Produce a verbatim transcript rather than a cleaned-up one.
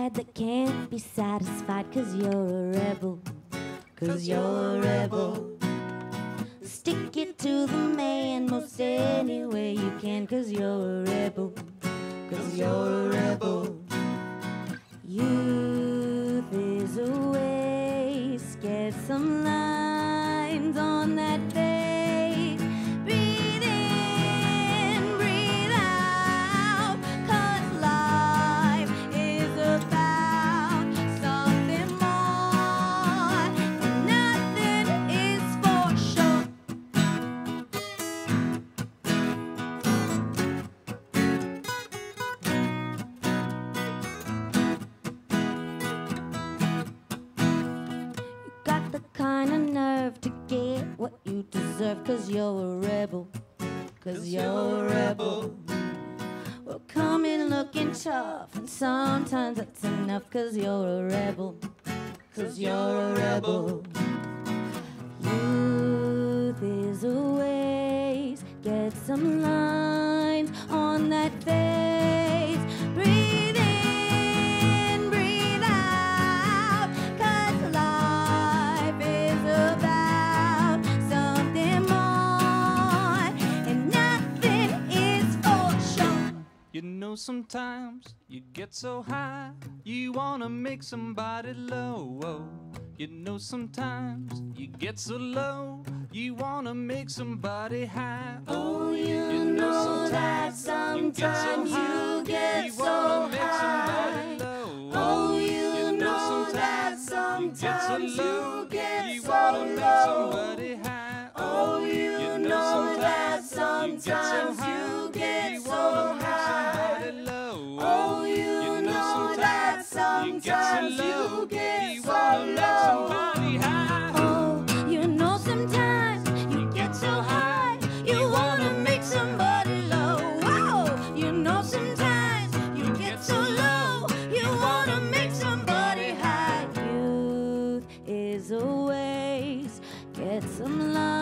pride that can't be satisfied, cause you're a rebel, cause you're a rebel. Stick it to the man most any way you can, cause you're a rebel, cause you're a rebel. Youth is a waste, get some lines on that face. Breathe in, breathe out, cause life is about something more, and nothing is for sure. You got the kind of nerve to get what you deserve, cause you're a rebel, cause you're a rebel. Well, come in looking tough, and sometimes that's enough, cause you're a rebel, cause you're a rebel. Youth is a waste, get some lines on that face. Breathe in, breathe out, cause life is about something more, and nothing is for sure. You know sometimes you get so high, you wanna make somebody low. You know sometimes you get so low, you wanna make somebody high. Oh, you know that sometimes you get so high. Oh, you know that sometimes you get so low. Oh, you know that sometimes you get so high. Oh, you know that sometimes you get so low. Oh, you know sometimes you get so high, you wanna make somebody low. Oh, you know sometimes you get so low, you wanna make somebody high. Youth is a waste, get some love